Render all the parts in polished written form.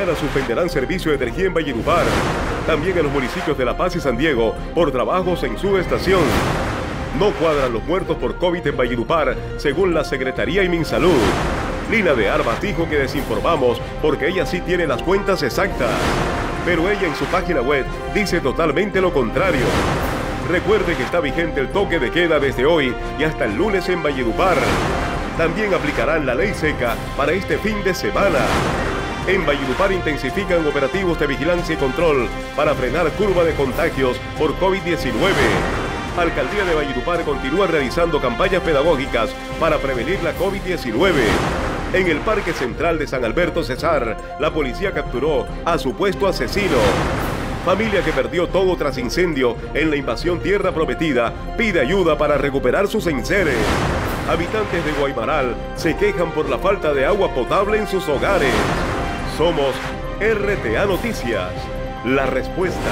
Mañana suspenderán servicio de energía en Valledupar. También en los municipios de La Paz y San Diego por trabajos en su estación. No cuadran los muertos por COVID en Valledupar, según la Secretaría y Minsalud. Lina de Armas dijo que desinformamos porque ella sí tiene las cuentas exactas. Pero ella en su página web dice totalmente lo contrario. Recuerde que está vigente el toque de queda desde hoy y hasta el lunes en Valledupar. También aplicarán la ley seca para este fin de semana. En Valledupar intensifican operativos de vigilancia y control para frenar curva de contagios por COVID-19. Alcaldía de Valledupar continúa realizando campañas pedagógicas para prevenir la COVID-19. En el Parque Central de San Alberto Cesar, la policía capturó a supuesto asesino. Familia que perdió todo tras incendio en la invasión Tierra Prometida pide ayuda para recuperar sus enseres. Habitantes de Guaymaral se quejan por la falta de agua potable en sus hogares. Somos RTA Noticias, la respuesta.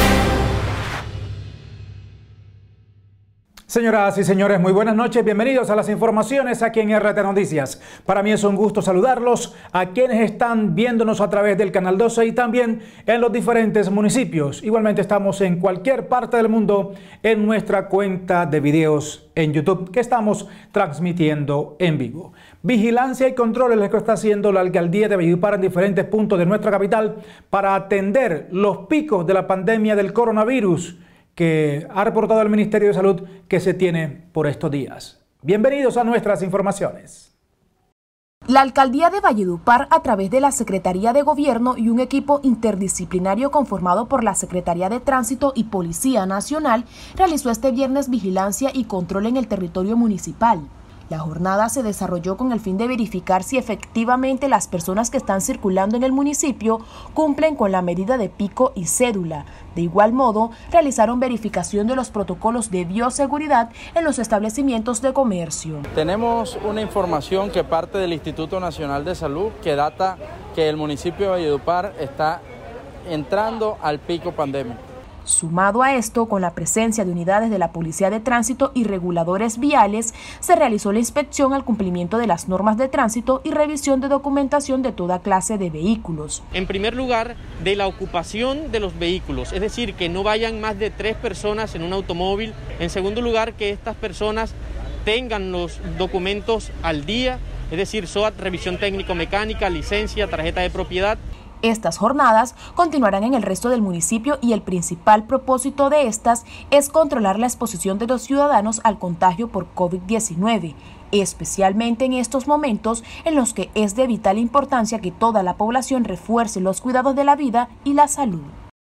Señoras y señores, muy buenas noches. Bienvenidos a las informaciones aquí en RTA Noticias. Para mí es un gusto saludarlos a quienes están viéndonos a través del Canal 12 y también en los diferentes municipios. Igualmente estamos en cualquier parte del mundo en nuestra cuenta de videos en YouTube que estamos transmitiendo en vivo. Vigilancia y control es lo que está haciendo la Alcaldía de Valledupar en diferentes puntos de nuestra capital para atender los picos de la pandemia del coronavirus que ha reportado el Ministerio de Salud que se tiene por estos días. Bienvenidos a nuestras informaciones. La Alcaldía de Valledupar, a través de la Secretaría de Gobierno y un equipo interdisciplinario conformado por la Secretaría de Tránsito y Policía Nacional, realizó este viernes vigilancia y control en el territorio municipal. La jornada se desarrolló con el fin de verificar si efectivamente las personas que están circulando en el municipio cumplen con la medida de pico y cédula. De igual modo, realizaron verificación de los protocolos de bioseguridad en los establecimientos de comercio. Tenemos una información que parte del Instituto Nacional de Salud que data que el municipio de Valledupar está entrando al pico pandémico. Sumado a esto, con la presencia de unidades de la Policía de Tránsito y reguladores viales, se realizó la inspección al cumplimiento de las normas de tránsito y revisión de documentación de toda clase de vehículos. En primer lugar, de la ocupación de los vehículos, es decir, que no vayan más de 3 personas en un automóvil. En segundo lugar, que estas personas tengan los documentos al día, es decir, SOAT, revisión técnico-mecánica, licencia, tarjeta de propiedad. Estas jornadas continuarán en el resto del municipio y el principal propósito de estas es controlar la exposición de los ciudadanos al contagio por COVID-19, especialmente en estos momentos en los que es de vital importancia que toda la población refuerce los cuidados de la vida y la salud.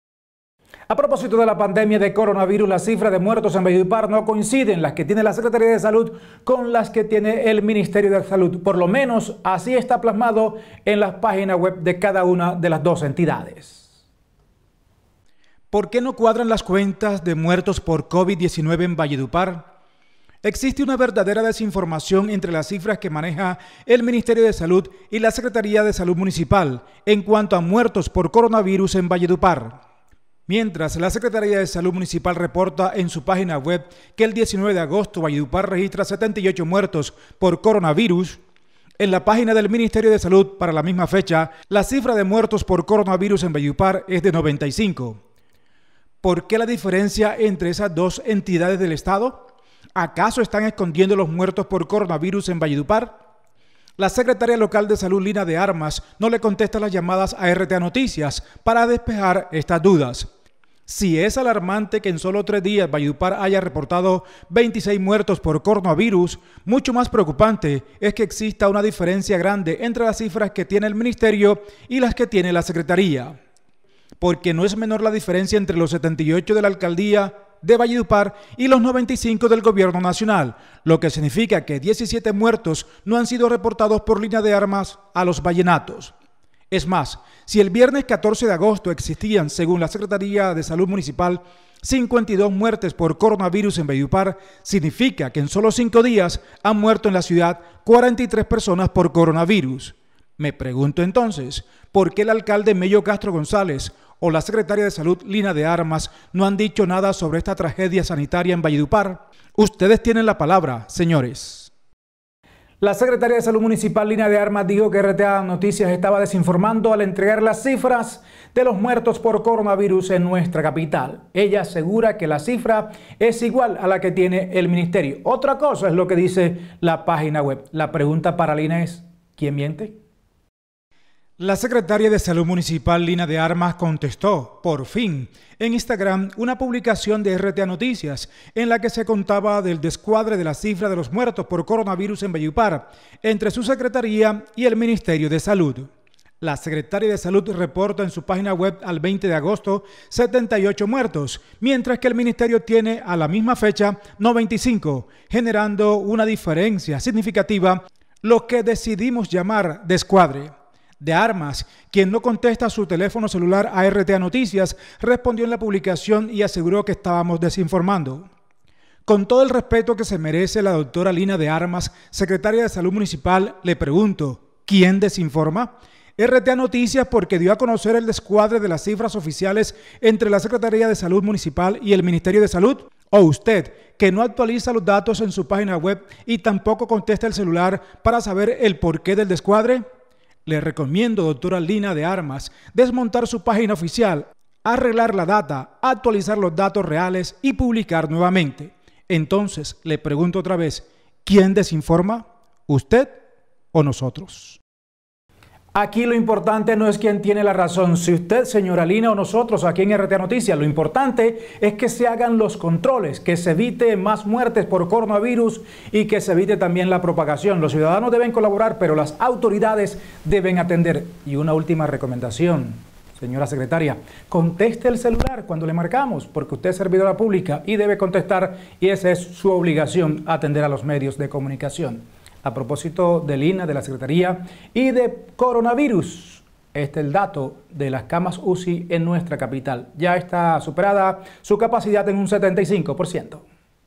A propósito de la pandemia de coronavirus, las cifras de muertos en Valledupar no coinciden las que tiene la Secretaría de Salud con las que tiene el Ministerio de Salud. Por lo menos así está plasmado en las páginas web de cada una de las dos entidades. ¿Por qué no cuadran las cuentas de muertos por COVID-19 en Valledupar? Existe una verdadera desinformación entre las cifras que maneja el Ministerio de Salud y la Secretaría de Salud Municipal en cuanto a muertos por coronavirus en Valledupar. Mientras la Secretaría de Salud Municipal reporta en su página web que el 19 de agosto Valledupar registra 78 muertos por coronavirus, en la página del Ministerio de Salud para la misma fecha, la cifra de muertos por coronavirus en Valledupar es de 95. ¿Por qué la diferencia entre esas dos entidades del Estado? ¿Acaso están escondiendo los muertos por coronavirus en Valledupar? La secretaria local de Salud, Lina de Armas, no le contesta las llamadas a RTA Noticias para despejar estas dudas. Si es alarmante que en solo 3 días Valledupar haya reportado 26 muertos por coronavirus, mucho más preocupante es que exista una diferencia grande entre las cifras que tiene el Ministerio y las que tiene la Secretaría. Porque no es menor la diferencia entre los 78 de la Alcaldía de Valledupar y los 95 del Gobierno Nacional, lo que significa que 17 muertos no han sido reportados por Lina de Armas a los vallenatos. Es más, si el viernes 14 de agosto existían, según la Secretaría de Salud Municipal, 52 muertes por coronavirus en Valledupar, significa que en solo 5 días han muerto en la ciudad 43 personas por coronavirus. Me pregunto entonces, ¿por qué el alcalde Mello Castro González o la secretaria de Salud Lina de Armas no han dicho nada sobre esta tragedia sanitaria en Valledupar? Ustedes tienen la palabra, señores. La secretaria de Salud Municipal, Lina de Armas, dijo que RTA Noticias estaba desinformando al entregar las cifras de los muertos por coronavirus en nuestra capital. Ella asegura que la cifra es igual a la que tiene el ministerio. Otra cosa es lo que dice la página web. La pregunta para Lina es, ¿quién miente? La secretaria de Salud Municipal, Lina de Armas, contestó, por fin, en Instagram, una publicación de RTA Noticias en la que se contaba del descuadre de la cifra de los muertos por coronavirus en Valledupar entre su secretaría y el Ministerio de Salud. La secretaria de Salud reporta en su página web al 20 de agosto 78 muertos, mientras que el Ministerio tiene a la misma fecha 95, generando una diferencia significativa, lo que decidimos llamar descuadre. De Armas, quien no contesta su teléfono celular a RTA Noticias, respondió en la publicación y aseguró que estábamos desinformando. Con todo el respeto que se merece la doctora Lina de Armas, secretaria de Salud Municipal, le pregunto, ¿quién desinforma? RTA Noticias porque dio a conocer el descuadre de las cifras oficiales entre la Secretaría de Salud Municipal y el Ministerio de Salud. ¿O usted, que no actualiza los datos en su página web y tampoco contesta el celular para saber el porqué del descuadre? Le recomiendo, doctora Lina de Armas, desmontar su página oficial, arreglar la data, actualizar los datos reales y publicar nuevamente. Entonces, le pregunto otra vez, ¿quién desinforma? ¿Usted o nosotros? Aquí lo importante no es quién tiene la razón, si usted, señora Lina, o nosotros aquí en RTA Noticias. Lo importante es que se hagan los controles, que se evite más muertes por coronavirus y que se evite también la propagación. Los ciudadanos deben colaborar, pero las autoridades deben atender. Y una última recomendación, señora secretaria, conteste el celular cuando le marcamos, porque usted es servidora pública y debe contestar, y esa es su obligación, atender a los medios de comunicación. A propósito de Lina, de la Secretaría y de coronavirus, este es el dato de las camas UCI en nuestra capital. Ya está superada su capacidad en un 75%.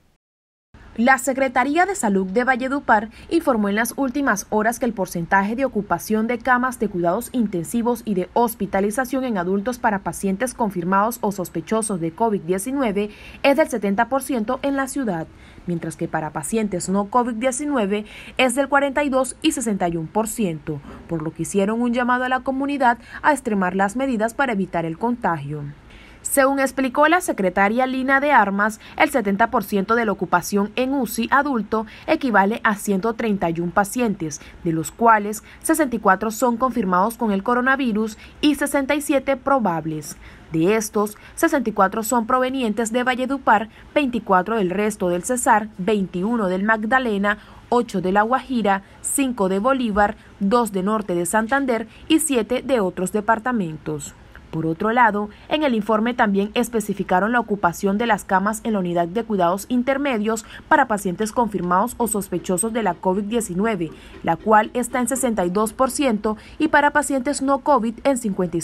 La Secretaría de Salud de Valledupar informó en las últimas horas que el porcentaje de ocupación de camas de cuidados intensivos y de hospitalización en adultos para pacientes confirmados o sospechosos de COVID-19 es del 70% en la ciudad, mientras que para pacientes no COVID-19 es del 42 y 61%, por lo que hicieron un llamado a la comunidad a extremar las medidas para evitar el contagio. Según explicó la secretaria Lina de Armas, el 70% de la ocupación en UCI adulto equivale a 131 pacientes, de los cuales 64 son confirmados con el coronavirus y 67 probables. De estos, 64 son provenientes de Valledupar, 24 del resto del Cesar, 21 del Magdalena, 8 de La Guajira, 5 de Bolívar, 2 de Norte de Santander y 7 de otros departamentos. Por otro lado, en el informe también especificaron la ocupación de las camas en la unidad de cuidados intermedios para pacientes confirmados o sospechosos de la COVID-19, la cual está en 62%, y para pacientes no COVID en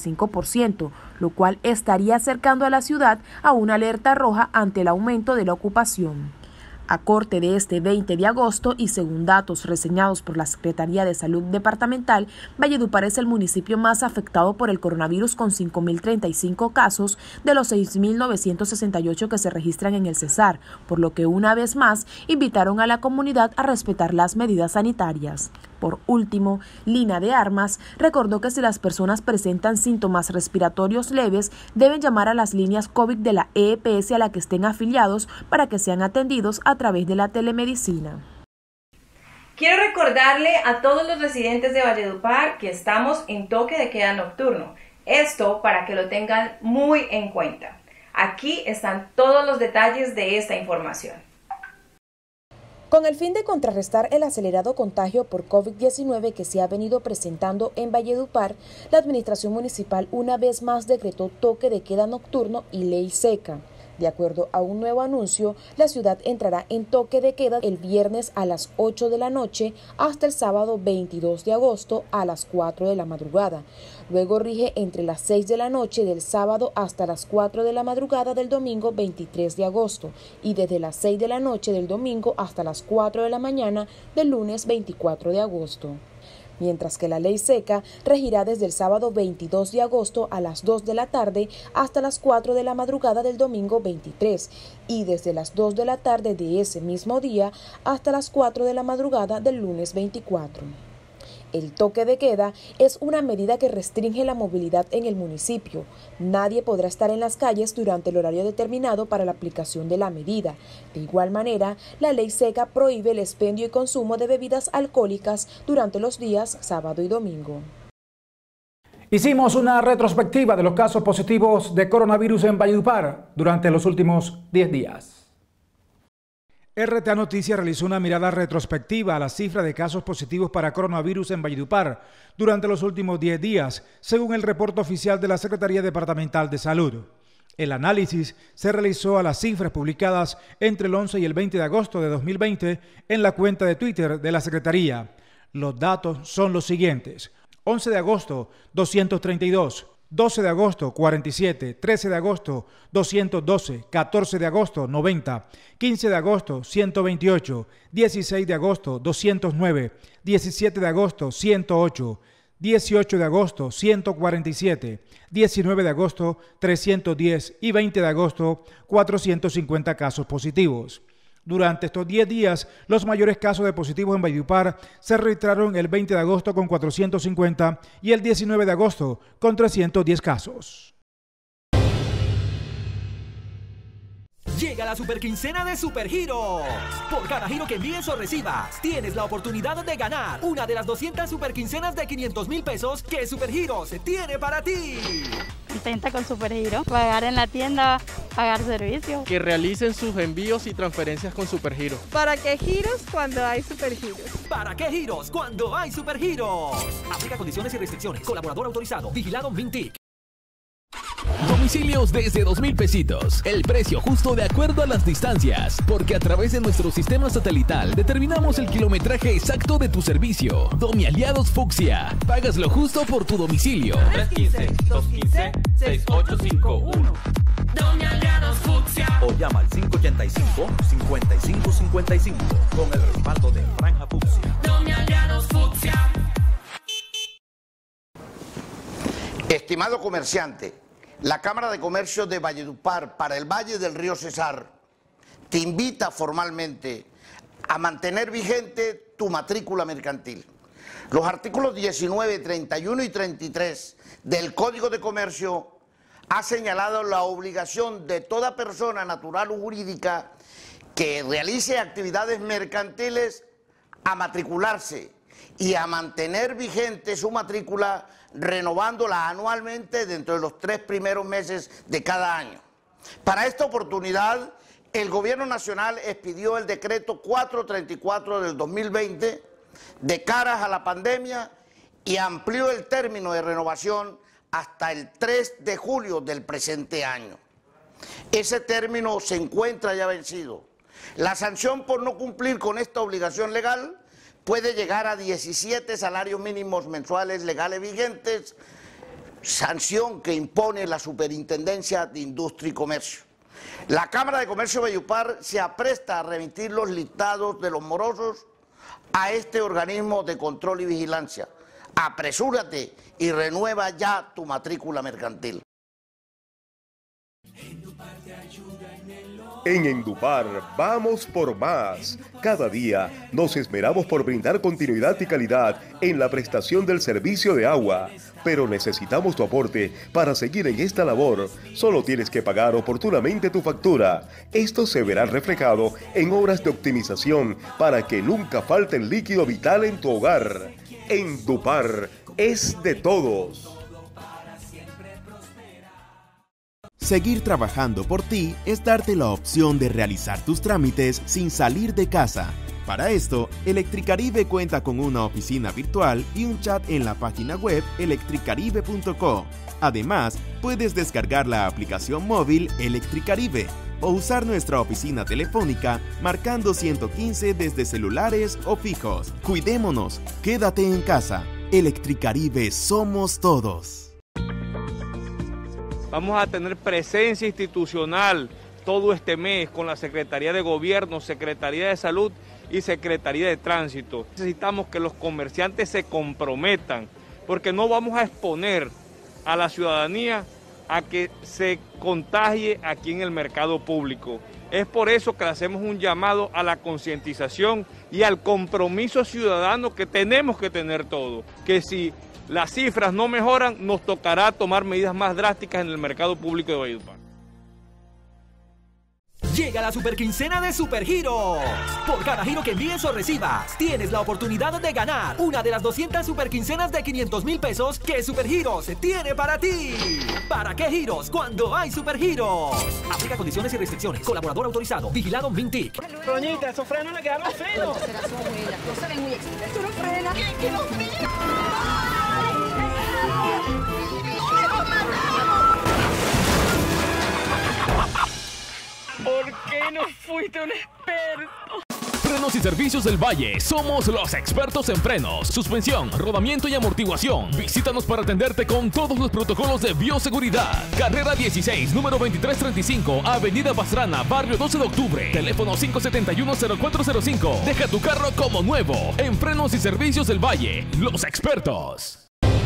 55%, lo cual estaría acercando a la ciudad a una alerta roja ante el aumento de la ocupación. A corte de este 20 de agosto y según datos reseñados por la Secretaría de Salud Departamental, Valledupar es el municipio más afectado por el coronavirus con 5.035 casos de los 6.968 que se registran en el Cesar, por lo que una vez más invitaron a la comunidad a respetar las medidas sanitarias. Por último, Lina de Armas recordó que si las personas presentan síntomas respiratorios leves, deben llamar a las líneas COVID de la EPS a la que estén afiliados para que sean atendidos a través de la telemedicina. Quiero recordarle a todos los residentes de Valledupar que estamos en toque de queda nocturno. Esto para que lo tengan muy en cuenta. Aquí están todos los detalles de esta información. Con el fin de contrarrestar el acelerado contagio por COVID-19 que se ha venido presentando en Valledupar, la Administración Municipal una vez más decretó toque de queda nocturno y ley seca. De acuerdo a un nuevo anuncio, la ciudad entrará en toque de queda el viernes a las 8 de la noche hasta el sábado 22 de agosto a las 4 de la madrugada. Luego rige entre las 6 de la noche del sábado hasta las 4 de la madrugada del domingo 23 de agosto y desde las 6 de la noche del domingo hasta las 4 de la mañana del lunes 24 de agosto. mientras que la ley seca regirá desde el sábado 22 de agosto a las 2 de la tarde hasta las 4 de la madrugada del domingo 23 y desde las 2 de la tarde de ese mismo día hasta las 4 de la madrugada del lunes 24. El toque de queda es una medida que restringe la movilidad en el municipio. Nadie podrá estar en las calles durante el horario determinado para la aplicación de la medida. De igual manera, la ley seca prohíbe el expendio y consumo de bebidas alcohólicas durante los días sábado y domingo. Hicimos una retrospectiva de los casos positivos de coronavirus en Valledupar durante los últimos 10 días. RTA Noticias realizó una mirada retrospectiva a la cifra de casos positivos para coronavirus en Valledupar durante los últimos 10 días, según el reporte oficial de la Secretaría Departamental de Salud. El análisis se realizó a las cifras publicadas entre el 11 y el 20 de agosto de 2020 en la cuenta de Twitter de la Secretaría. Los datos son los siguientes: 11 de agosto, 232. 12 de agosto, 47, 13 de agosto, 212, 14 de agosto, 90, 15 de agosto, 128, 16 de agosto, 209, 17 de agosto, 108, 18 de agosto, 147, 19 de agosto, 310 y 20 de agosto, 450 casos positivos. Durante estos 10 días, los mayores casos de positivos en Valledupar se registraron el 20 de agosto con 450 y el 19 de agosto con 310 casos. Llega la superquincena de Supergiros. Por cada giro que envíes o recibas, tienes la oportunidad de ganar una de las 200 superquincenas de 500,000 pesos que Supergiros tiene para ti. Intenta con Supergiros pagar en la tienda, pagar servicios. Que realicen sus envíos y transferencias con Supergiros. ¿Para qué giros cuando hay Supergiros? ¿Para qué giros cuando hay Supergiros? Aplica condiciones y restricciones. Colaborador autorizado. Vigilado Mintic. Domicilios desde 2,000 pesitos. El precio justo de acuerdo a las distancias. Porque a través de nuestro sistema satelital determinamos el kilometraje exacto de tu servicio. Domialiados Fucsia. Pagas lo justo por tu domicilio. 315-215-6851. Domialiados Fucsia. O llama al 585-5555 con el respaldo de Franja Fucsia. Domialiados Fucsia. Estimado comerciante, la Cámara de Comercio de Valledupar para el Valle del Río Cesar te invita formalmente a mantener vigente tu matrícula mercantil. Los artículos 19, 31 y 33 del Código de Comercio ha señalado la obligación de toda persona natural o jurídica que realice actividades mercantiles a matricularse y a mantener vigente su matrícula, renovándola anualmente dentro de los 3 primeros meses de cada año. Para esta oportunidad, el Gobierno Nacional expidió el decreto 434 del 2020 de caras a la pandemia y amplió el término de renovación hasta el 3 de julio del presente año. Ese término se encuentra ya vencido. La sanción por no cumplir con esta obligación legal puede llegar a 17 salarios mínimos mensuales legales vigentes, sanción que impone la Superintendencia de Industria y Comercio. La Cámara de Comercio de Valledupar se apresta a remitir los listados de los morosos a este organismo de control y vigilancia. Apresúrate y renueva ya tu matrícula mercantil. En Endupar vamos por más. Cada día nos esmeramos por brindar continuidad y calidad en la prestación del servicio de agua. Pero necesitamos tu aporte para seguir en esta labor. Solo tienes que pagar oportunamente tu factura. Esto se verá reflejado en obras de optimización para que nunca falte el líquido vital en tu hogar. Endupar es de todos. Seguir trabajando por ti es darte la opción de realizar tus trámites sin salir de casa. Para esto, Electricaribe cuenta con una oficina virtual y un chat en la página web electricaribe.co. Además, puedes descargar la aplicación móvil Electricaribe o usar nuestra oficina telefónica marcando 115 desde celulares o fijos. Cuidémonos, quédate en casa. Electricaribe somos todos. Vamos a tener presencia institucional todo este mes con la Secretaría de Gobierno, Secretaría de Salud y Secretaría de Tránsito. Necesitamos que los comerciantes se comprometan, porque no vamos a exponer a la ciudadanía a que se contagie aquí en el mercado público. Es por eso que le hacemos un llamado a la concientización y al compromiso ciudadano que tenemos que tener todos, que si las cifras no mejoran, nos tocará tomar medidas más drásticas en el mercado público de Valledupar. Llega la superquincena de Supergiros. Por cada giro que envíes o recibas, tienes la oportunidad de ganar una de las 200 superquincenas de 500,000 pesos que Supergiros tiene para ti. ¿Para qué giros cuando hay Supergiros? Aplica condiciones y restricciones. Colaborador autorizado. Vigilado Mintic. Doñita, esos frenos le quedaron feos. Será su abuela. No se ven muy excelentes. Tú no frenas. ¿Qué nos mira? ¿Por qué no fuiste un experto? Frenos y Servicios del Valle. Somos los expertos en frenos, suspensión, rodamiento y amortiguación. Visítanos para atenderte con todos los protocolos de bioseguridad. Carrera 16, número 2335, Avenida Pastrana, Barrio 12 de Octubre. Teléfono 571-0405. Deja tu carro como nuevo. En Frenos y Servicios del Valle, los expertos.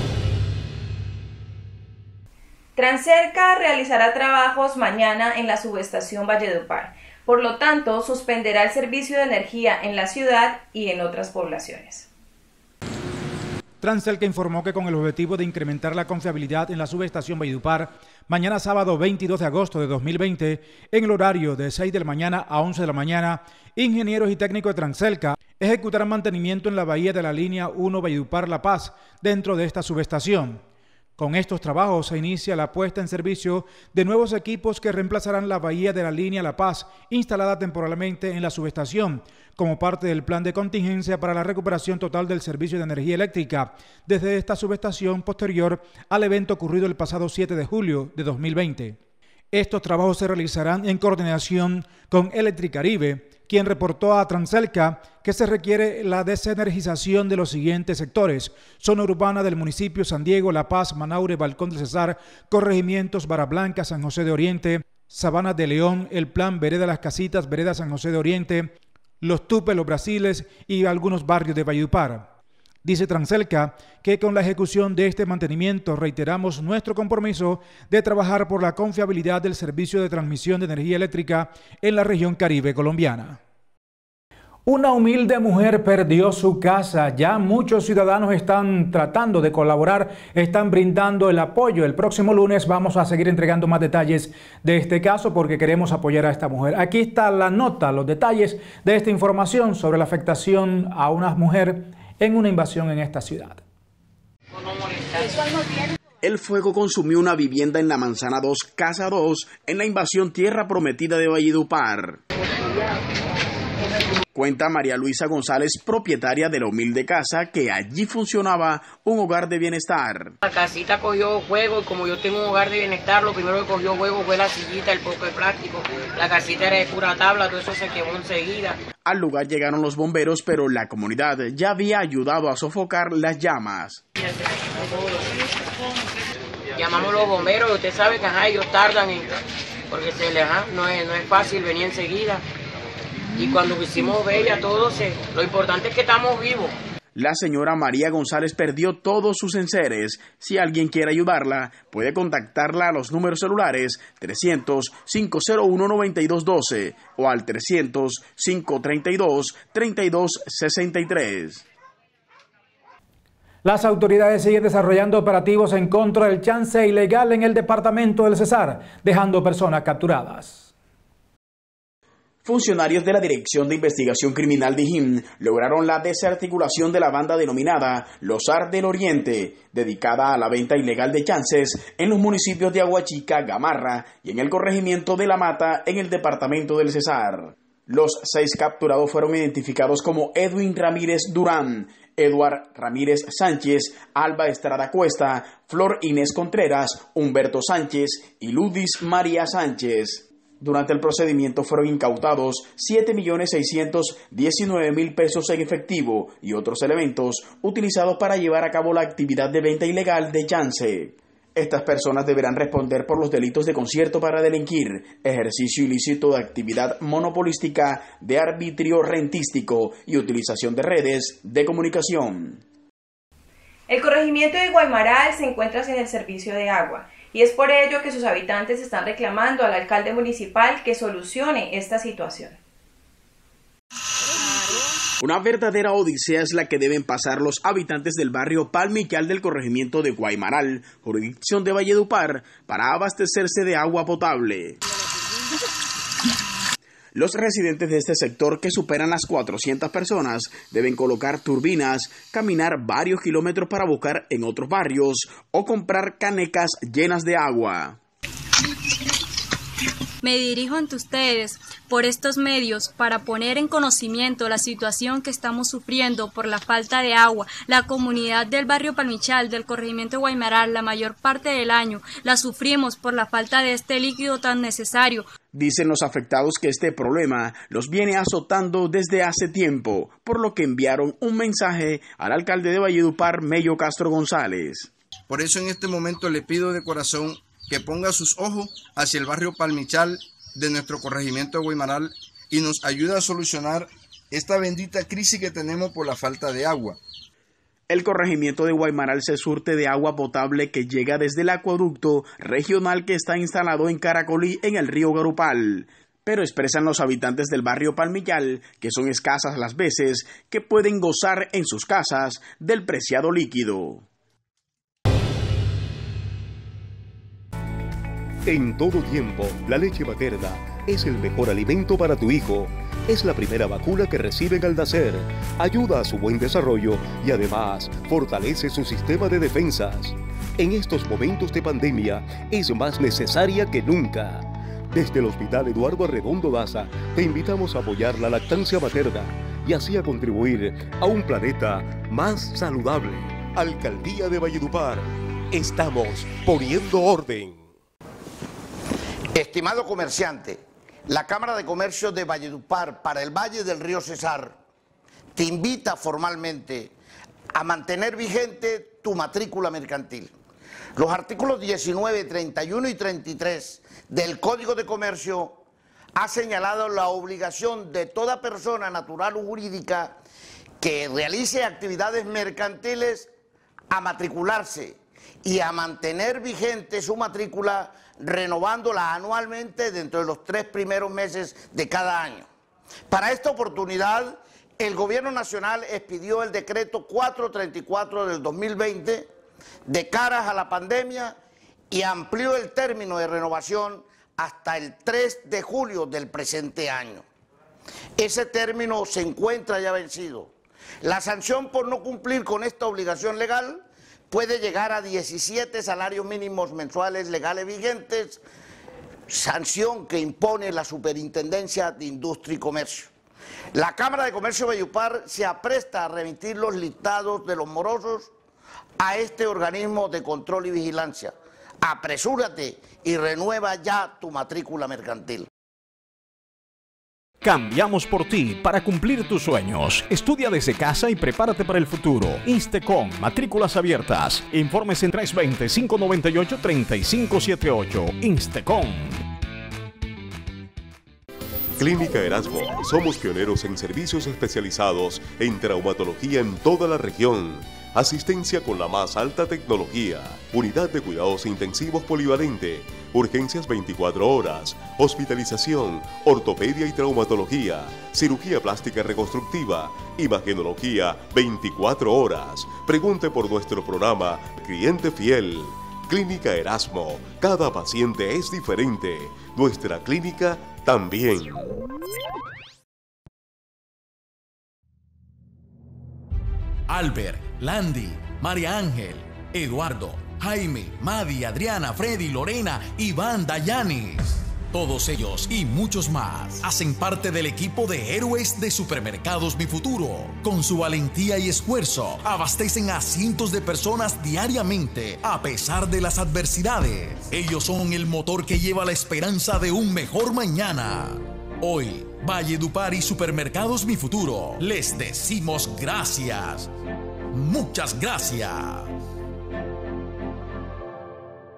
Transelca realizará trabajos mañana en la subestación Valledupar. Por lo tanto, suspenderá el servicio de energía en la ciudad y en otras poblaciones. Transelca informó que con el objetivo de incrementar la confiabilidad en la subestación Valledupar, mañana sábado 22 de agosto de 2020, en el horario de 6 de la mañana a 11 de la mañana, ingenieros y técnicos de Transelca ejecutarán mantenimiento en la bahía de la línea 1 Valledupar-La Paz dentro de esta subestación. Con estos trabajos se inicia la puesta en servicio de nuevos equipos que reemplazarán la bahía de la línea La Paz, instalada temporalmente en la subestación, como parte del plan de contingencia para la recuperación total del servicio de energía eléctrica desde esta subestación posterior al evento ocurrido el pasado 7 de julio de 2020. Estos trabajos se realizarán en coordinación con Electricaribe, quien reportó a Transelca que se requiere la desenergización de los siguientes sectores: zona urbana del municipio San Diego, La Paz, Manaure, Balcón del Cesar, corregimientos Barra Blanca, San José de Oriente, Sabana de León, El Plan, Vereda Las Casitas, Vereda San José de Oriente, Los Tupes, Los Brasiles y algunos barrios de Valledupar. Dice Transelca que con la ejecución de este mantenimiento reiteramos nuestro compromiso de trabajar por la confiabilidad del servicio de transmisión de energía eléctrica en la región Caribe colombiana. Una humilde mujer perdió su casa. Ya muchos ciudadanos están tratando de colaborar, están brindando el apoyo. El próximo lunes vamos a seguir entregando más detalles de este caso porque queremos apoyar a esta mujer. Aquí está la nota, los detalles de esta información sobre la afectación a una mujer en una invasión en esta ciudad. El fuego consumió una vivienda en la Manzana 2, Casa 2, en la invasión Tierra Prometida de Valledupar. Cuenta María Luisa González, propietaria de la humilde casa, que allí funcionaba un hogar de bienestar. La casita cogió fuego y como yo tengo un hogar de bienestar, lo primero que cogió fuego fue la sillita, el poco de plástico. La casita era de pura tabla, todo eso se quemó enseguida. Al lugar llegaron los bomberos, pero la comunidad ya había ayudado a sofocar las llamas. Llamamos a los bomberos y usted sabe que ellos tardan porque no es fácil venir enseguida. Y cuando hicimos bella todo lo importante es que estamos vivos. La señora María González perdió todos sus enseres. Si alguien quiere ayudarla, puede contactarla a los números celulares 300-501-9212 o al 300-532-3263. Las autoridades siguen desarrollando operativos en contra del chance ilegal en el departamento del Cesar, dejando personas capturadas. Funcionarios de la Dirección de Investigación Criminal de DIJÍN lograron la desarticulación de la banda denominada Los Ar del Oriente, dedicada a la venta ilegal de chances en los municipios de Aguachica, Gamarra y en el corregimiento de La Mata en el departamento del Cesar. Los 6 capturados fueron identificados como Edwin Ramírez Durán, Eduard Ramírez Sánchez, Alba Estrada Cuesta, Flor Inés Contreras, Humberto Sánchez y Ludis María Sánchez. Durante el procedimiento fueron incautados 7.619.000 pesos en efectivo y otros elementos utilizados para llevar a cabo la actividad de venta ilegal de chance. Estas personas deberán responder por los delitos de concierto para delinquir, ejercicio ilícito de actividad monopolística, de arbitrio rentístico y utilización de redes de comunicación. El corregimiento de Guaymaral se encuentra sin el servicio de agua y es por ello que sus habitantes están reclamando al alcalde municipal que solucione esta situación. Una verdadera odisea es la que deben pasar los habitantes del barrio Palmichal del corregimiento de Guaymaral, jurisdicción de Valledupar, para abastecerse de agua potable. Los residentes de este sector, que superan las 400 personas, deben colocar turbinas, caminar varios kilómetros para buscar en otros barrios o comprar canecas llenas de agua. Me dirijo ante ustedes por estos medios para poner en conocimiento la situación que estamos sufriendo por la falta de agua. La comunidad del barrio Palmichal del corregimiento de Guaymaral, la mayor parte del año la sufrimos por la falta de este líquido tan necesario. Dicen los afectados que este problema los viene azotando desde hace tiempo, por lo que enviaron un mensaje al alcalde de Valledupar, Mello Castro González. Por eso en este momento le pido de corazón que ponga sus ojos hacia el barrio Palmichal de nuestro corregimiento de Guaymaral y nos ayude a solucionar esta bendita crisis que tenemos por la falta de agua. El corregimiento de Guaymaral se surte de agua potable que llega desde el acueducto regional que está instalado en Caracolí, en el río Garupal. Pero expresan los habitantes del barrio Palmichal que son escasas las veces que pueden gozar en sus casas del preciado líquido. En todo tiempo, la leche materna es el mejor alimento para tu hijo. Es la primera vacuna que reciben al nacer. Ayuda a su buen desarrollo y además fortalece su sistema de defensas. En estos momentos de pandemia es más necesaria que nunca. Desde el Hospital Eduardo Arredondo Daza te invitamos a apoyar la lactancia materna y así a contribuir a un planeta más saludable. Alcaldía de Valledupar. Estamos poniendo orden. Estimado comerciante, la Cámara de Comercio de Valledupar para el Valle del Río Cesar te invita formalmente a mantener vigente tu matrícula mercantil. Los artículos 19, 31 y 33 del Código de Comercio ha señalado la obligación de toda persona natural o jurídica que realice actividades mercantiles a matricularse y a mantener vigente su matrícula, renovándola anualmente dentro de los 3 primeros meses de cada año. Para esta oportunidad, el Gobierno Nacional expidió el decreto 434 del 2020 de caras a la pandemia y amplió el término de renovación hasta el 3 de julio del presente año. Ese término se encuentra ya vencido. La sanción por no cumplir con esta obligación legal puede llegar a 17 salarios mínimos mensuales legales vigentes, sanción que impone la Superintendencia de Industria y Comercio. La Cámara de Comercio de Valledupar se apresta a remitir los listados de los morosos a este organismo de control y vigilancia. Apresúrate y renueva ya tu matrícula mercantil. Cambiamos por ti para cumplir tus sueños. Estudia desde casa y prepárate para el futuro. Instecom, matrículas abiertas. Informes en 320-598-3578. Instecom. Clínica Erasmo. Somos pioneros en servicios especializados en traumatología en toda la región. Asistencia con la más alta tecnología. Unidad de cuidados intensivos polivalente. Urgencias 24 horas. Hospitalización. Ortopedia y traumatología. Cirugía plástica reconstructiva. Imagenología 24 horas. Pregunte por nuestro programa Cliente Fiel. Clínica Erasmo. Cada paciente es diferente. Nuestra clínica también. Albert, Landy, María Ángel, Eduardo, Jaime, Madi, Adriana, Freddy, Lorena, Iván, Dayanis. Todos ellos y muchos más hacen parte del equipo de héroes de Supermercados Mi Futuro. Con su valentía y esfuerzo, abastecen a cientos de personas diariamente a pesar de las adversidades. Ellos son el motor que lleva la esperanza de un mejor mañana. Hoy, Valledupar y Supermercados Mi Futuro les decimos gracias. Muchas gracias.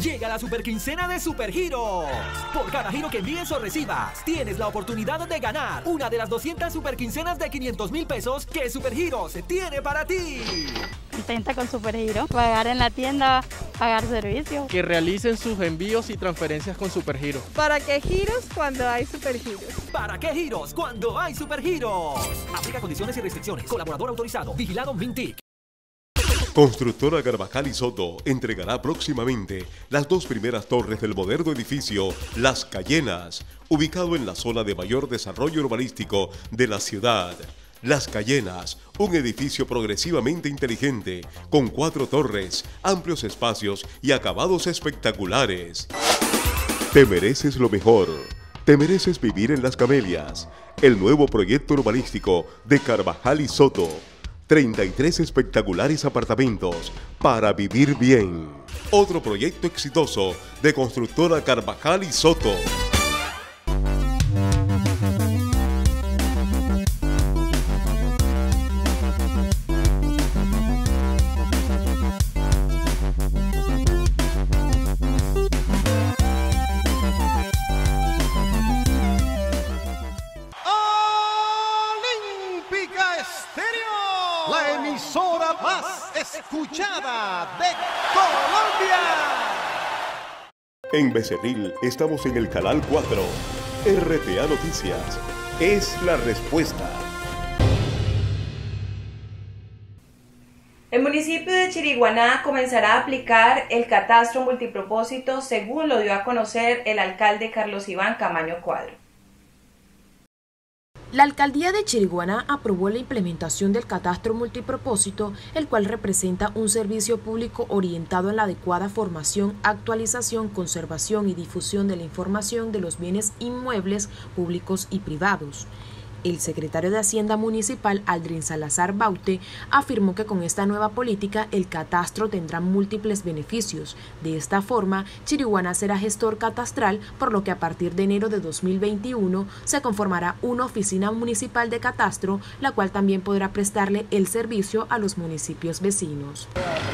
Llega la superquincena de Supergiros. Por cada giro que envíes o recibas, tienes la oportunidad de ganar una de las 200 superquincenas de 500,000 pesos que Supergiros tiene para ti. Contenta con Supergiros. Pagar en la tienda, pagar servicios. Que realicen sus envíos y transferencias con Supergiros. ¿Para qué giros cuando hay Supergiros? ¿Para qué giros cuando hay Supergiros? Aplica condiciones y restricciones. Colaborador autorizado. Vigilado Mintic. Constructora Carvajal y Soto entregará próximamente las 2 primeras torres del moderno edificio Las Cayenas, ubicado en la zona de mayor desarrollo urbanístico de la ciudad. Las Cayenas, un edificio progresivamente inteligente, con 4 torres, amplios espacios y acabados espectaculares. Te mereces lo mejor. Te mereces vivir en Las Camelias, el nuevo proyecto urbanístico de Carvajal y Soto. 33 espectaculares apartamentos para vivir bien. Otro proyecto exitoso de Constructora Carvajal y Soto. La emisora más escuchada de Colombia. En Becerril estamos en el canal 4. RTA Noticias es la respuesta. El municipio de Chiriguaná comenzará a aplicar el catastro multipropósito, según lo dio a conocer el alcalde Carlos Iván Camaño Cuadro. La alcaldía de Chiriguaná aprobó la implementación del catastro multipropósito, el cual representa un servicio público orientado en la adecuada formación, actualización, conservación y difusión de la información de los bienes inmuebles públicos y privados. El secretario de Hacienda Municipal, Aldrin Salazar Baute, afirmó que con esta nueva política el catastro tendrá múltiples beneficios. De esta forma, Chiriguaná será gestor catastral, por lo que a partir de enero de 2021 se conformará una oficina municipal de catastro, la cual también podrá prestarle el servicio a los municipios vecinos.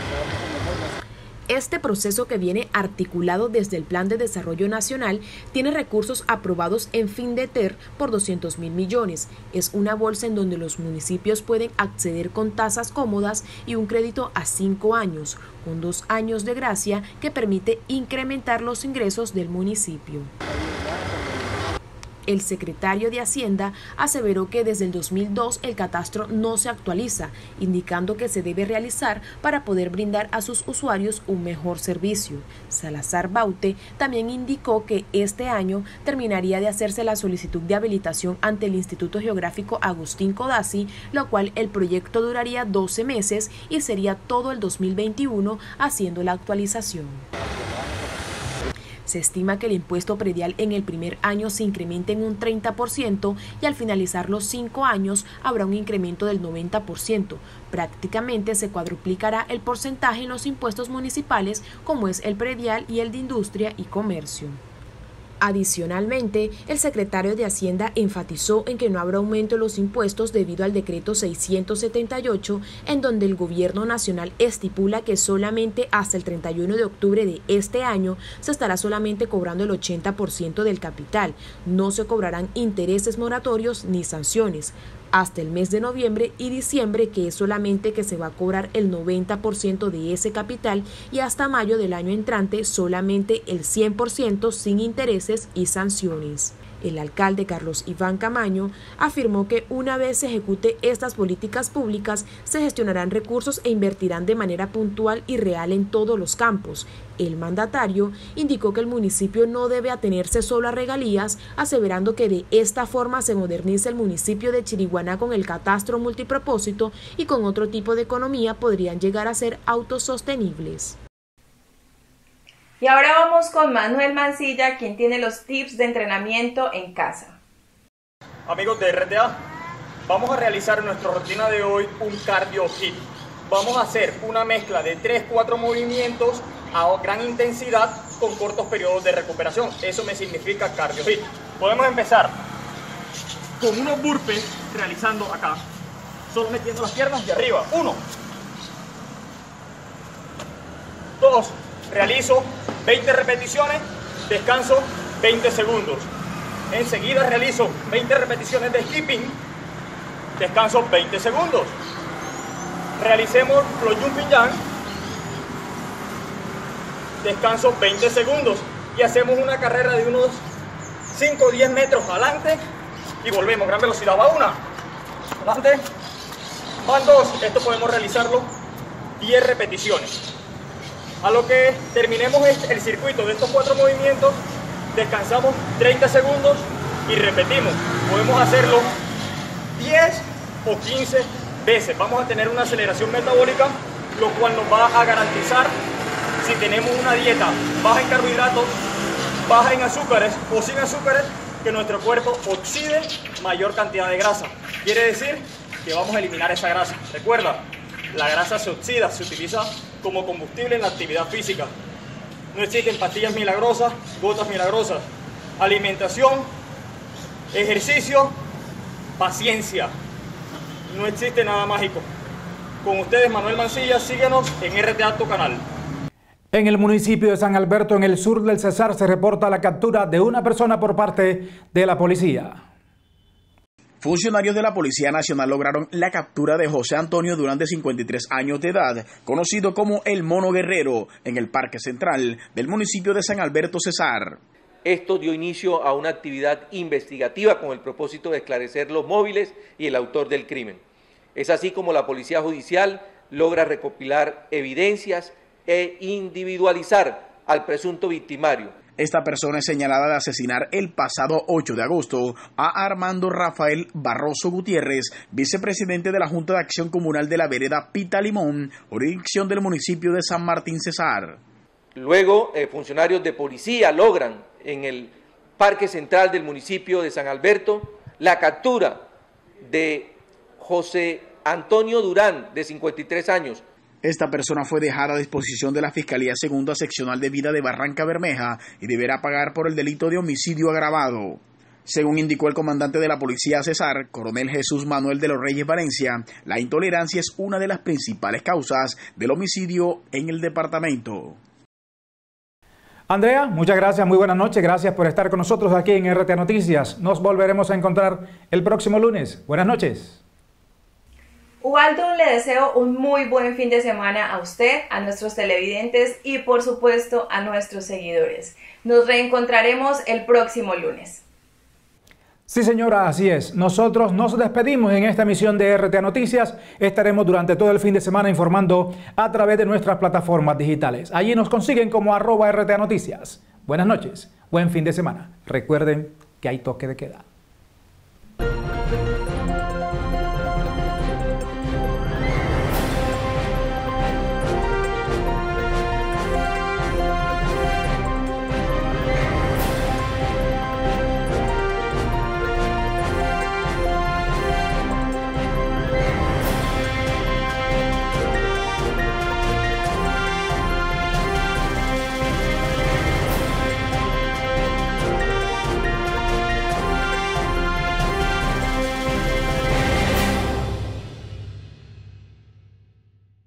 Este proceso, que viene articulado desde el Plan de Desarrollo Nacional, tiene recursos aprobados en FINDETER por 200.000 millones. Es una bolsa en donde los municipios pueden acceder con tasas cómodas y un crédito a 5 años, con 2 años de gracia que permite incrementar los ingresos del municipio. El secretario de Hacienda aseveró que desde el 2002 el catastro no se actualiza, indicando que se debe realizar para poder brindar a sus usuarios un mejor servicio. Salazar Baute también indicó que este año terminaría de hacerse la solicitud de habilitación ante el Instituto Geográfico Agustín Codazzi, lo cual el proyecto duraría 12 meses y sería todo el 2021 haciendo la actualización. Se estima que el impuesto predial en el primer año se incremente en un 30% y al finalizar los 5 años habrá un incremento del 90%. Prácticamente se cuadruplicará el porcentaje en los impuestos municipales, como es el predial y el de industria y comercio. Adicionalmente, el secretario de Hacienda enfatizó en que no habrá aumento en los impuestos debido al decreto 678, en donde el gobierno nacional estipula que solamente hasta el 31 de octubre de este año se estará solamente cobrando el 80% del capital. No se cobrarán intereses moratorios ni sanciones hasta el mes de noviembre y diciembre, que es solamente que se va a cobrar el 90% de ese capital, y hasta mayo del año entrante solamente el 100% sin intereses y sanciones. El alcalde Carlos Iván Camaño afirmó que una vez se ejecute estas políticas públicas, se gestionarán recursos e invertirán de manera puntual y real en todos los campos. El mandatario indicó que el municipio no debe atenerse solo a regalías, aseverando que de esta forma se moderniza el municipio de Chiriguaná con el catastro multipropósito y con otro tipo de economía podrían llegar a ser autosostenibles. Y ahora vamos con Manuel Mancilla, quien tiene los tips de entrenamiento en casa. Amigos de RTA, vamos a realizar en nuestra rutina de hoy un cardio hit. Vamos a hacer una mezcla de 3-4 movimientos a gran intensidad con cortos periodos de recuperación. Eso me significa cardio hit. Podemos empezar con unos burpees realizando acá, solo metiendo las piernas de arriba. 1, 2, realizo 20 repeticiones, descanso 20 segundos. Enseguida realizo 20 repeticiones de skipping, descanso 20 segundos. Realicemos flow jumping jump, descanso 20 segundos y hacemos una carrera de unos 5 o 10 metros adelante y volvemos, gran velocidad, va una, adelante, van dos, esto podemos realizarlo 10 repeticiones. A lo que terminemos el circuito de estos 4 movimientos, descansamos 30 segundos y repetimos, podemos hacerlo 10 o 15 veces, vamos a tener una aceleración metabólica, lo cual nos va a garantizar, si tenemos una dieta baja en carbohidratos, baja en azúcares o sin azúcares, que nuestro cuerpo oxide mayor cantidad de grasa. Quiere decir que vamos a eliminar esa grasa. Recuerda, la grasa se oxida, se utiliza como combustible en la actividad física. No existen pastillas milagrosas, gotas milagrosas. Alimentación, ejercicio, paciencia. No existe nada mágico. Con ustedes, Manuel Mancilla, síguenos en RTA Tu Canal. En el municipio de San Alberto, en el sur del Cesar, se reporta la captura de una persona por parte de la policía. Funcionarios de la Policía Nacional lograron la captura de José Antonio Durán, de 53 años de edad, conocido como El Mono Guerrero, en el Parque Central del municipio de San Alberto, Cesar. Esto dio inicio a una actividad investigativa con el propósito de esclarecer los móviles y el autor del crimen. Es así como la Policía Judicial logra recopilar evidencias e individualizar al presunto victimario. Esta persona es señalada de asesinar el pasado 8 de agosto a Armando Rafael Barroso Gutiérrez, vicepresidente de la Junta de Acción Comunal de la vereda Pita Limón, jurisdicción del municipio de San Martín, Cesar. Luego, funcionarios de policía logran en el Parque Central del municipio de San Alberto la captura de José Antonio Durán, de 53 años. Esta persona fue dejada a disposición de la Fiscalía Segunda Seccional de Vida de Barranca Bermeja y deberá pagar por el delito de homicidio agravado. Según indicó el comandante de la Policía Cesar, coronel Jesús Manuel de los Reyes Valencia, la intolerancia es una de las principales causas del homicidio en el departamento. Andrea, muchas gracias, muy buenas noches, gracias por estar con nosotros aquí en RTA Noticias. Nos volveremos a encontrar el próximo lunes. Buenas noches. Ubaldo, le deseo un muy buen fin de semana a usted, a nuestros televidentes y por supuesto a nuestros seguidores. Nos reencontraremos el próximo lunes. Sí, señora, así es. Nosotros nos despedimos en esta emisión de RTA Noticias. Estaremos durante todo el fin de semana informando a través de nuestras plataformas digitales. Allí nos consiguen como @RTA Noticias. Buenas noches, buen fin de semana. Recuerden que hay toque de queda.